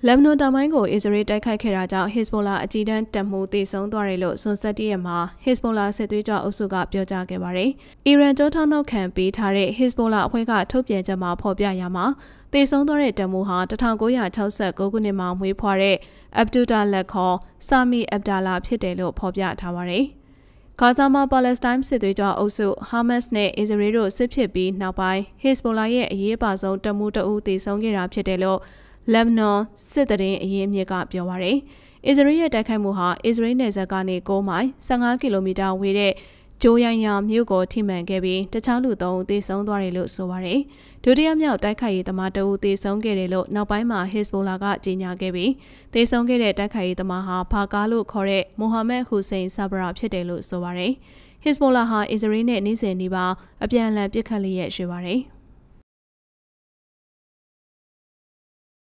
လက်ဘနွန်တောင်ပိုင်းကိုအစ္စရေးတိုက်ခိုက်ခဲ့တာကြောင့်ဟစ်ဇ်ဘိုလာအကြီးတန်းတပ်မှူးတေဆုံးသွားတယ်လို့ဇွန်17ရက်မှာဟစ်ဇ်ဘိုလာစစ်သွေးကြွအုပ်စုကပြောကြားခဲ့ပါတယ်။အီရန်ကြောထောက်နှုတ်ခံပေးထားတဲ့ဟစ်ဇ်ဘိုလာအဖွဲ့ကထုတ်ပြန်ချက်မှာဖော်ပြရမှာတေဆုံးသွားတဲ့တပ်မှူးဟာ1969ခုနှစ်မှာမွေးဖွားတဲ့အဗ်ဒူတာလက်ခေါ်ဆာမီအဗ်ဒါလာဖြစ်တယ်လို့ဖော်ပြထားပါတယ်။ဂါဇာမှာပါလက်စတိုင်းစစ်သွေးကြွအုပ်စုဟာမတ်စ်နဲ့အစ္စရေးတို့စစ်ဖြစ်ပြီးနောက်ပိုင်းဟစ်ဇ်ဘိုလာရဲ့အရေးပါဆုံးတပ်မှူးတအုပ်တေဆုံးခဲ့တာဖြစ်တယ်လို့လက်ဘနွန်စစ်တရင်အရင်းမြစ်ကပြောပါရယ်အစ္စရေးရဲ့တိုက်ခိုက်မှုဟာအစ္စရေးနယ်စပ်ကနေ9မိုင်15ကီလိုမီတာဝေးတဲ့ဂျိုးရိုင်ယာမြို့ကိုထိမှန်ခဲ့ပြီးတခြားလူ3ဦးသေဆုံးသွားတယ်လို့ဆိုပါရယ်ဒုတိယမြောက်တိုက်ခိုက်ရေးသမားတဦးသေဆုံးခဲ့တယ်လို့နောက်ပိုင်းမှာဟစ်ဇ်ဘိုလာကကြေညာခဲ့ပြီးသေဆုံးခဲ့တဲ့တိုက်ခိုက်ရေးသမားဟာဘာကာလို့ခေါ်တဲ့မိုဟာမက်ဟူစိန်ဆာဘရာဖြစ်တယ်လို့ဆိုပါရယ်ဟစ်ဇ်ဘိုလာဟာအစ္စရေးနဲ့နေ့စဉ်နှီးပါအပြန်အလှန်ပစ်ခတ်လျက်ရှိပါရယ်